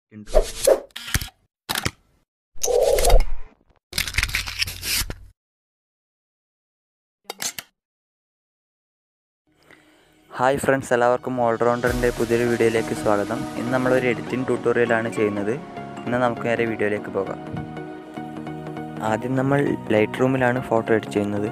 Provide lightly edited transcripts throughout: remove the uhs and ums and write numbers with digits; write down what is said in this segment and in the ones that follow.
intro. Hi friends, എല്ലാവർക്കും ഓൾറൗണ്ടറിൻ്റെ പുതിയൊരു വീഡിയോയിലേക്ക് സ്വാഗതം. ഇന്ന് നമ്മളൊരു എഡിറ്റിംഗ് ട്യൂട്ടോറിയലാണ് ചെയ്യുന്നത്. ഇന്ന് നമുക്ക് നേരെ വീഡിയോയിലേക്ക് പോകാം. ആദ്യം നമ്മൾ ലൈറ്റ് റൂമിലാണ് ഫോട്ടോ എഡിറ്റ് ചെയ്യുന്നത്.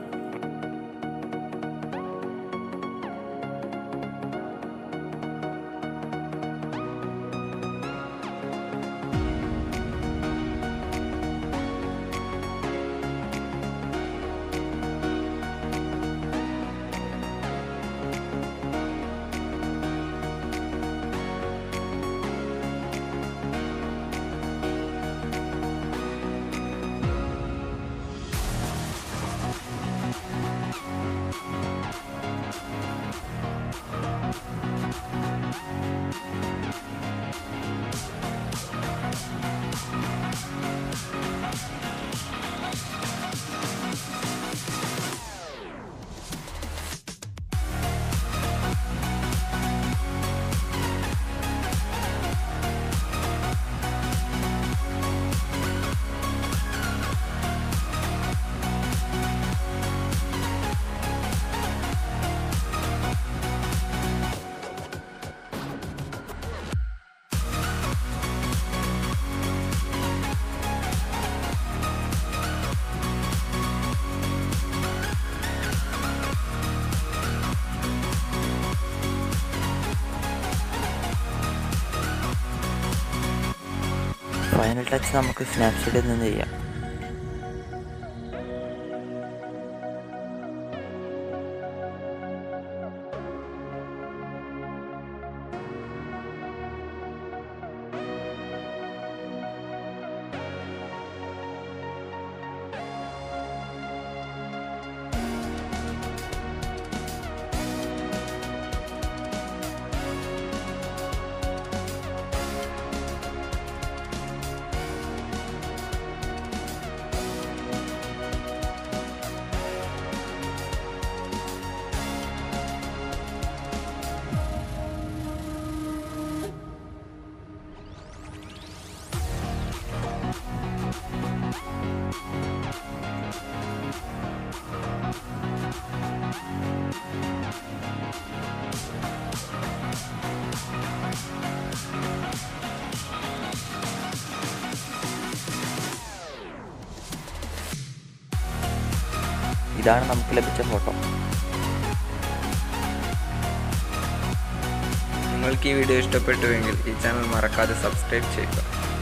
ഫൈനൽ ടച്ച് നമുക്ക് സ്നാപ്ഷീറ്റിൽ നിന്ന് ചെയ്യാം. ഇതാണ് നമുക്ക് ലഭിച്ച ഫോട്ടോ. നിങ്ങൾക്ക് ഈ വീഡിയോ ഇഷ്ടപ്പെട്ടുവെങ്കിൽ ഈ ചാനൽ മറക്കാതെ സബ്സ്ക്രൈബ് ചെയ്യുക.